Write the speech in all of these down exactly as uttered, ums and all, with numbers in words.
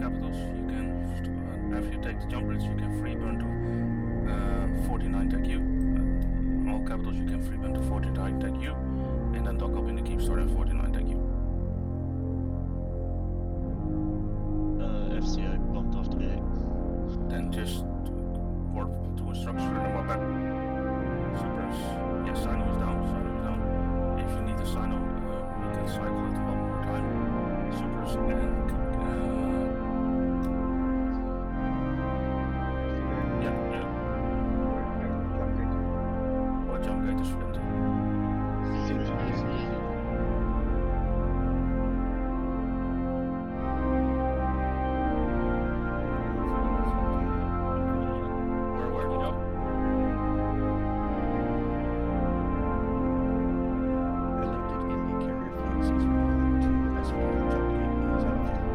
capitals, you can, uh, after you take the jump bridge, you can free burn to uh, forty-nine tech U. Uh, all capitals, you can free burn to forty-nine tech U, and then dock up in the keep store at forty-nine tech U. Uh, F C I bumped off today. Then just warp to a structure and warp back. Supers. Yes, Sino is down. Sino is down. If you need a Sino, uh, we can cycle it one more time. Supers and uh, yeah, yeah. Or jump gate is spent. Where where to go? Elected in the carrier fleet sees two as well. Jump gate is out.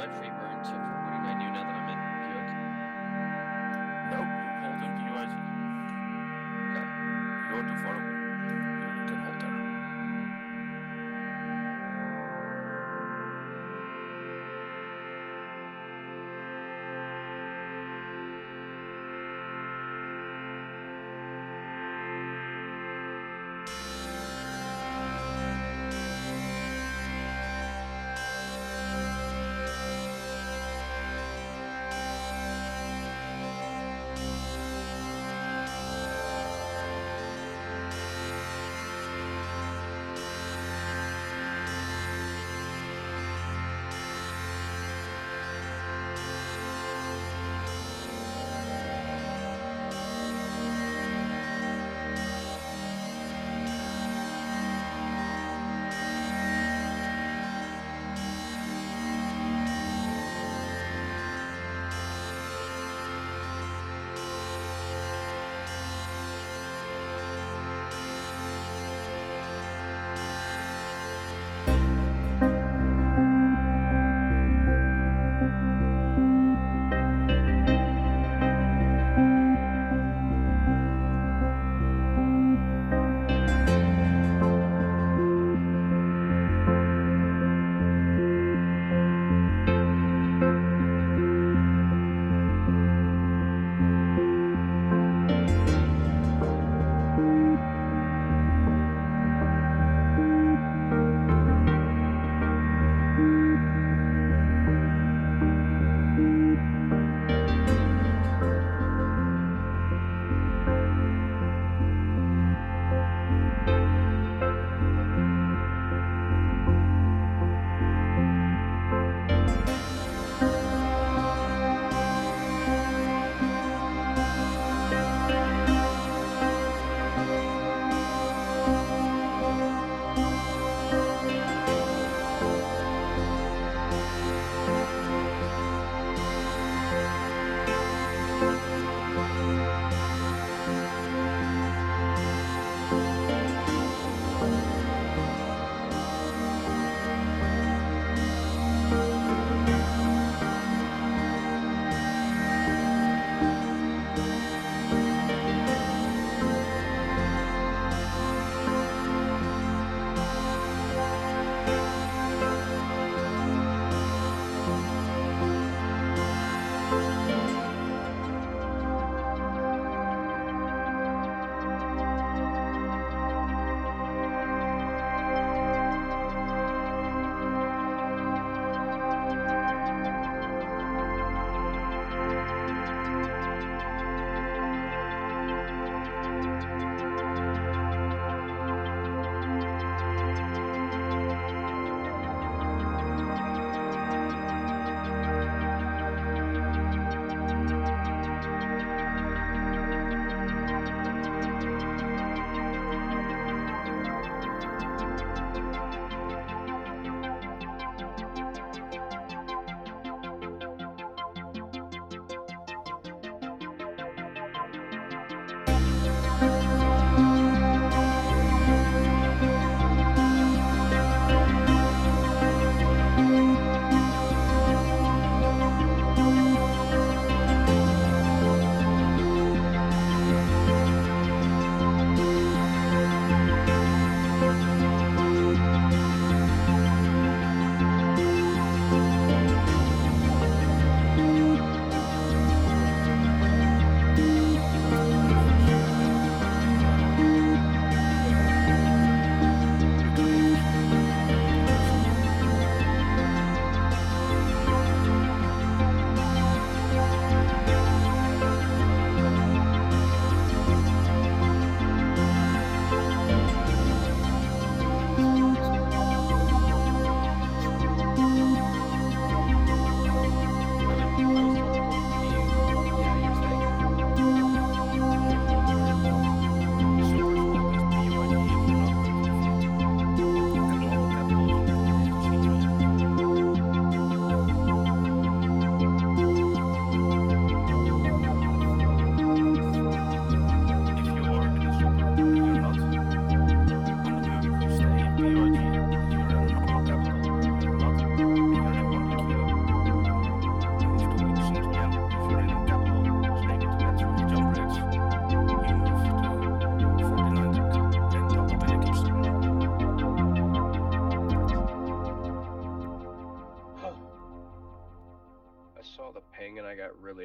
my free burn to forty-nine U now that I'm in Buick? Nope, you hold in P U I Z. Okay. You're too far away. You, you can hold there.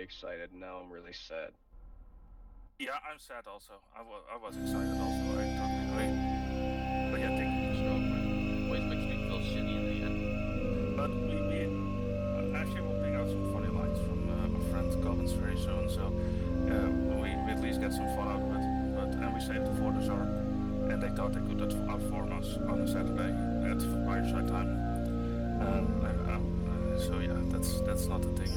excited, and now I'm really sad. Yeah, I'm sad also. I was I was excited also. I totally agree. But yeah, think, Always makes me feel shitty in the end. but we, we uh, actually will pick out some funny lines from uh, our friend Collins very soon. So uh, we, we at least get some fun out of it. But and we saved the for the Czar, and they thought they could out- outform us on a Saturday at fireside time. Um, uh, um, uh, so yeah, that's that's not the thing.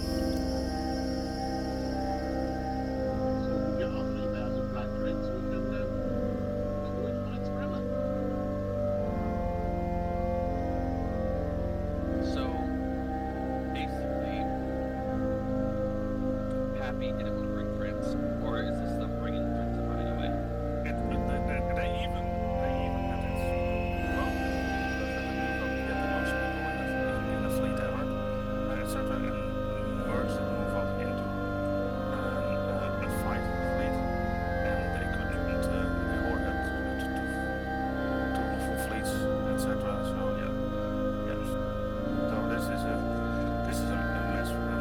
So we got our three thousand black threads, we can uh, go in for an experiment. So, basically, Pappy didn't want to bring friends, or is this them bringing friends and running away? It, it, they, they, they even they even had this well, to get the most people in the, in, in the fleet ever, uh, et cetera, and merge it move up into um, uh, a fight fleet, and they couldn't uh, the Horde had two, two, two full fleets, et cetera. So yeah, yeah. So this is a this is a, a mess for them.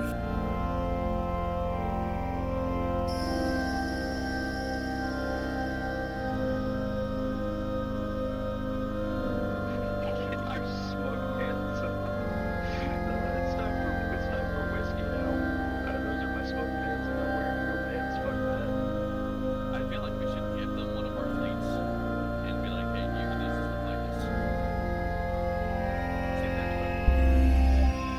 Your smug pants. Uh, it's time for it's time for whiskey now. Uh, those are my smug pants. I'm not wearing real pants. Fuck that. I feel like we should give them one of our fleets and be like, hey, here, this is the finest. See, that's what.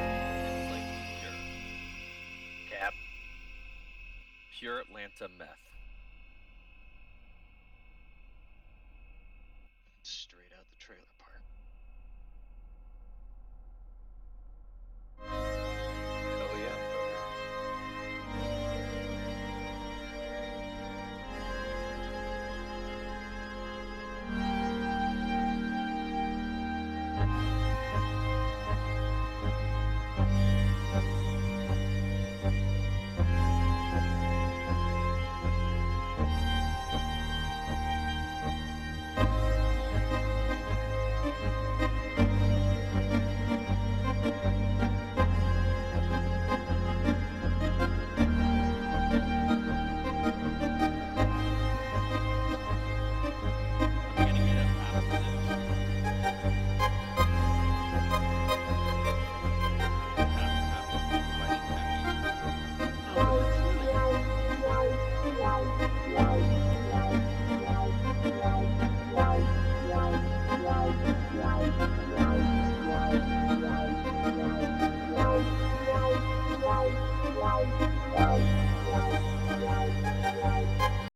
Pure Atlanta meth.